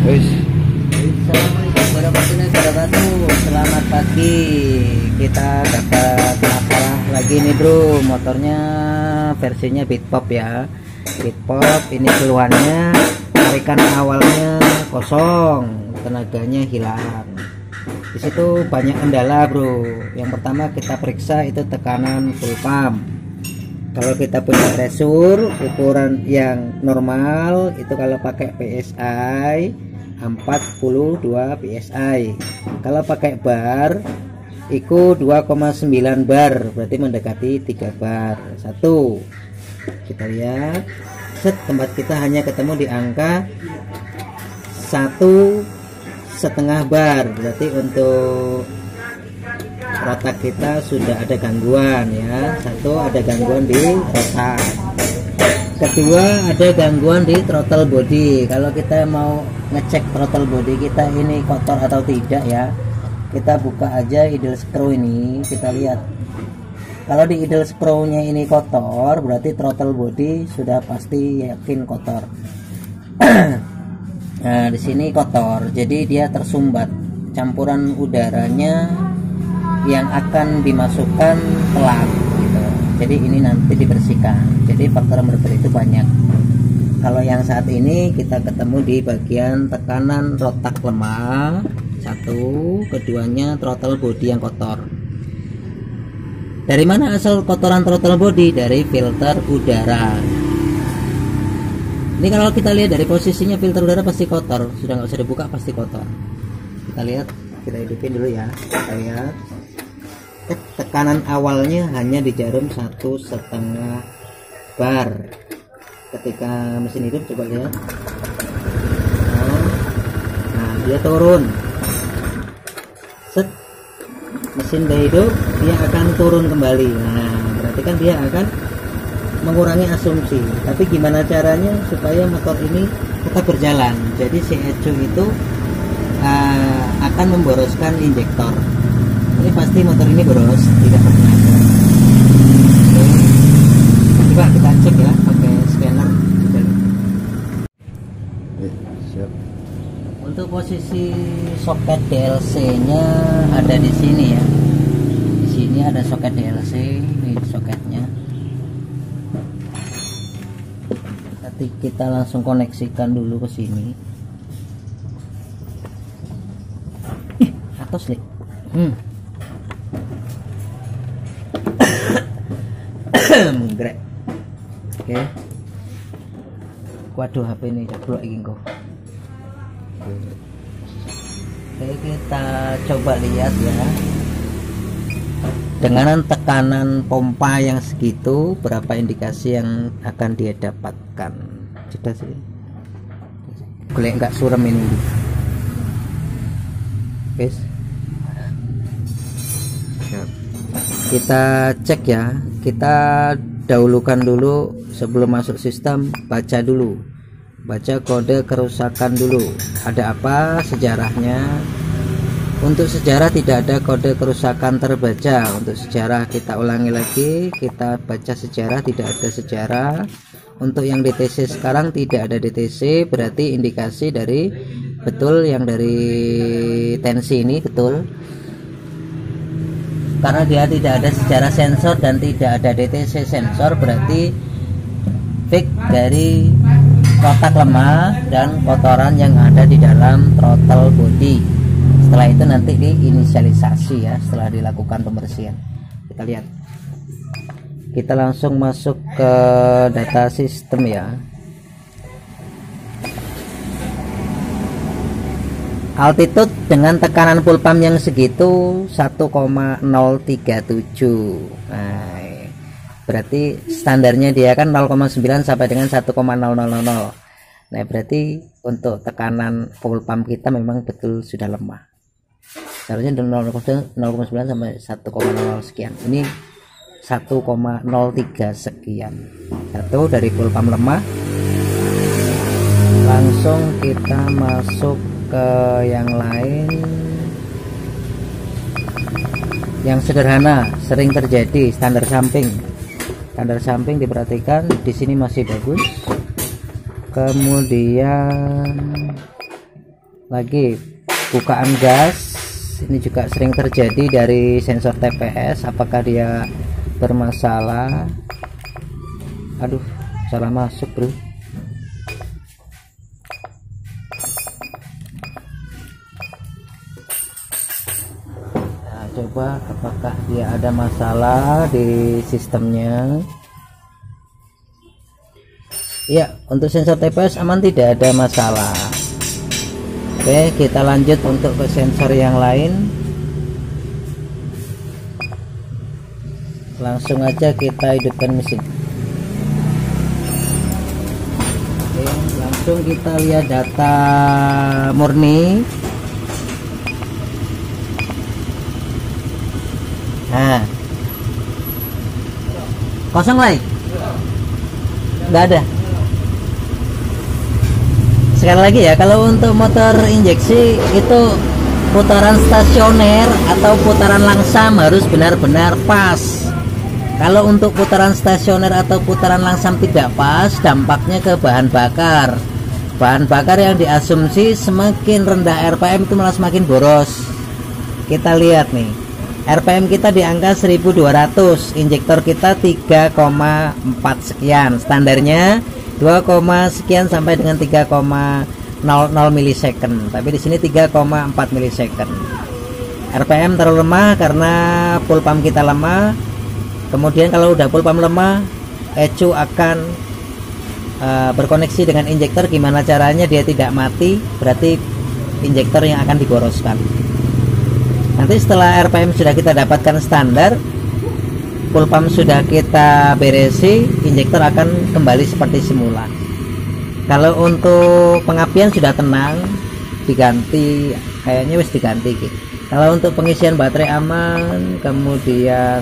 Wis. Assalamualaikum warahmatullahi wabarakatuh. Selamat pagi. Kita dapat masalah lagi nih bro. Motornya versinya Bitpop ya. Bitpop ini keluhannya tarikan awalnya kosong, tenaganya hilang. Di situ banyak kendala bro. Yang pertama kita periksa itu tekanan full pump. Kalau kita punya pressure ukuran yang normal itu kalau pakai PSI 42 PSI. Kalau pakai bar itu 2,9 bar, berarti mendekati 3 bar. Satu, kita lihat set tempat kita hanya ketemu di angka 1,5 bar, berarti untuk rotak kita sudah ada gangguan ya. Satu, ada gangguan di rotak. Kedua, ada gangguan di throttle body. Kalau kita mau ngecek throttle body kita ini kotor atau tidak ya, kita buka aja idle screw ini, kita lihat. Kalau di idle screw-nya ini kotor, berarti throttle body sudah pasti yakin kotor. Nah, di sini kotor, jadi dia tersumbat. Campuran udaranya yang akan dimasukkan pelan gitu. Jadi ini nanti dibersihkan. Jadi faktor yang berbeda itu banyak. Kalau yang saat ini kita ketemu di bagian tekanan rotak lemah. Satu, keduanya throttle body yang kotor. Dari mana asal kotoran throttle body? Dari filter udara. Ini kalau kita lihat dari posisinya filter udara pasti kotor. Sudah nggak usah dibuka, pasti kotor. Kita lihat, kita hidupin dulu ya. Kita lihat. Tekanan awalnya hanya di jarum 1,5 bar. Ketika mesin hidup coba lihat, nah dia turun, set mesin udah hidup, dia akan turun kembali. Nah berarti kan dia akan mengurangi asumsi. Tapi gimana caranya supaya motor ini tetap berjalan? Jadi si ECU itu akan memboroskan injektor. Ini pasti motor ini boros, tidak pernah. Coba kita cek ya pakai scanner. Siap. Untuk posisi soket DLC-nya ada di sini ya. Di sini ada soket DLC, ini soketnya. Nanti kita langsung koneksikan dulu ke sini. Atas nih. Menggrek. Oke. Waduh, HP ini jeblok iki kok. Oke, kita coba lihat ya. Dengan tekanan pompa yang segitu, berapa indikasi yang akan dia dapatkan? Sudah sih. Golek enggak surem ini. Guys. Kita cek ya, kita dahulukan dulu sebelum masuk sistem, baca dulu, baca kode kerusakan dulu, ada apa sejarahnya. Untuk sejarah tidak ada kode kerusakan terbaca. Untuk sejarah kita ulangi lagi, kita baca sejarah, tidak ada sejarah. Untuk yang DTC sekarang tidak ada DTC, berarti indikasi dari betul yang dari tensi ini betul. Karena dia tidak ada sejarah sensor dan tidak ada DTC sensor, berarti fix dari rotak lemah dan kotoran yang ada di dalam throttle body. Setelah itu nanti diinisialisasi ya, setelah dilakukan pembersihan. Kita lihat, kita langsung masuk ke data sistem ya. Altitude dengan tekanan full pump yang segitu 1,037. Nah, berarti standarnya dia kan 0,9 sampai dengan 1,0000. Nah, berarti untuk tekanan full pump kita memang betul sudah lemah. Seharusnya 0,9 sampai 1,00 sekian. Ini 1,03 sekian. Satu dari full pump lemah. Langsung kita masuk ke yang lain yang sederhana, sering terjadi, standar samping. Standar samping diperhatikan, di sini masih bagus. Kemudian lagi bukaan gas. Ini juga sering terjadi dari sensor TPS, apakah dia bermasalah. Aduh, salah masuk bro. Nah, coba apakah dia ada masalah di sistemnya. Ya, untuk sensor TPS aman, tidak ada masalah. Oke, kita lanjut untuk ke sensor yang lain. Langsung aja kita hidupkan mesin. Oke, langsung kita lihat data murni. Nah, kosong lagi, nggak ada. Sekali lagi ya, kalau untuk motor injeksi itu putaran stasioner atau putaran langsam harus benar-benar pas. Kalau untuk putaran stasioner atau putaran langsam tidak pas, dampaknya ke bahan bakar. Bahan bakar yang diasumsi semakin rendah RPM itu malah semakin boros. Kita lihat nih, RPM kita di angka 1200, injektor kita 3,4 sekian, standarnya 2, sekian sampai dengan 3,00 milisecond, tapi di sini 3,4 milisecond. RPM terlalu lemah karena full pump kita lemah. Kemudian kalau udah full pump lemah, ECU akan berkoneksi dengan injektor. Gimana caranya dia tidak mati? Berarti injektor yang akan diboroskan. Nanti setelah RPM sudah kita dapatkan standar, full pump sudah kita beresi, injektor akan kembali seperti semula. Kalau untuk pengapian sudah tenang, diganti, kayaknya wis diganti gitu. Kalau untuk pengisian baterai aman, kemudian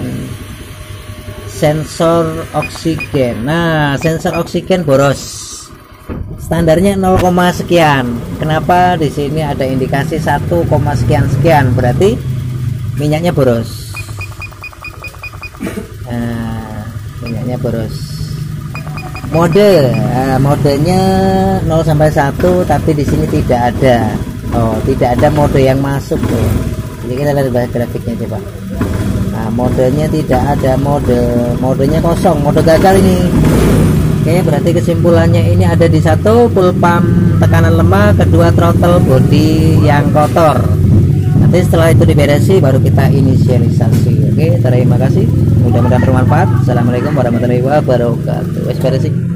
sensor oksigen. Nah, sensor oksigen boros. Standarnya 0, sekian. Kenapa di sini ada indikasi 1, sekian, berarti minyaknya boros. Nah, minyaknya boros. Modenya 0 sampai 1, tapi di sini tidak ada. Oh, tidak ada mode yang masuk tuh. Jadi kita lihat grafiknya coba. Nah, modenya tidak ada, modenya kosong, mode gagal ini. Oke, berarti kesimpulannya ini ada di satu, full pump tekanan lemah, kedua throttle body yang kotor. Nanti setelah itu diberesi baru kita inisialisasi. Oke, terima kasih, mudah-mudahan bermanfaat. Assalamualaikum warahmatullahi wabarakatuh. Wes beresi.